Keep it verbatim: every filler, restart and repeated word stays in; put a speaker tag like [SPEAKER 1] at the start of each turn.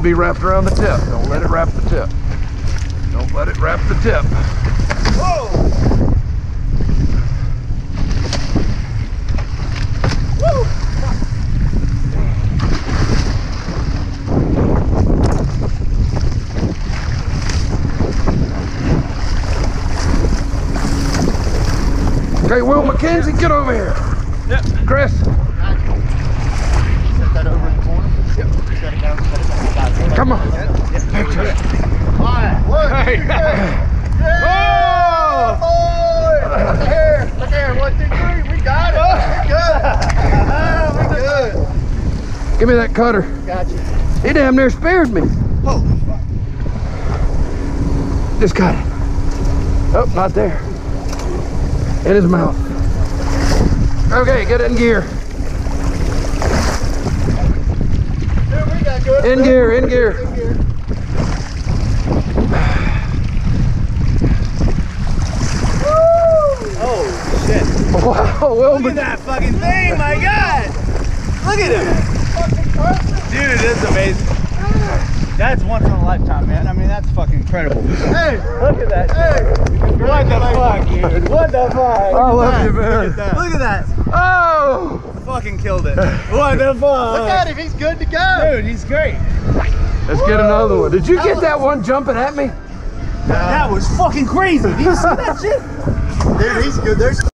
[SPEAKER 1] be wrapped around the tip. Don't let it wrap the tip. Don't let it wrap the tip.
[SPEAKER 2] Whoa! Woo!
[SPEAKER 1] Okay, Will Mackenzie, get over here.
[SPEAKER 2] Yep.
[SPEAKER 1] Chris.
[SPEAKER 3] Set that over in the corner.
[SPEAKER 1] Yep.
[SPEAKER 3] Set it down, set it down.
[SPEAKER 1] Come on.
[SPEAKER 3] Yep. Yep. All right. Look.
[SPEAKER 1] Hey.
[SPEAKER 3] Yeah, boy. Look here. Look here. One, two, three. We got it. We good. We good.
[SPEAKER 1] Give me that cutter.
[SPEAKER 3] Got you.
[SPEAKER 1] He damn near speared me.
[SPEAKER 3] Oh, fuck.
[SPEAKER 1] Just got it. Oh, not there. In his mouth. Okay, get it in gear.
[SPEAKER 3] Dude, we got good.
[SPEAKER 1] In gear, in gear.
[SPEAKER 3] In gear.
[SPEAKER 2] Oh shit!
[SPEAKER 1] Wow, Will.
[SPEAKER 2] Look at that fucking thing, my God! Look at him, dude. That's amazing. That's once in a lifetime, man. I mean, that's fucking incredible.
[SPEAKER 3] Hey,
[SPEAKER 2] Look at that.
[SPEAKER 3] hey.
[SPEAKER 2] What the fuck, dude? What the fuck?
[SPEAKER 1] I love you, man.
[SPEAKER 2] Look at that.
[SPEAKER 1] Oh!
[SPEAKER 2] Fucking killed it. What the fuck?
[SPEAKER 3] Look at him. He's good to go.
[SPEAKER 2] Dude, he's great.
[SPEAKER 1] Let's get another one. Did you get that one jumping at me?
[SPEAKER 2] That was fucking crazy. Did you see that shit?
[SPEAKER 3] Dude, he's good. There's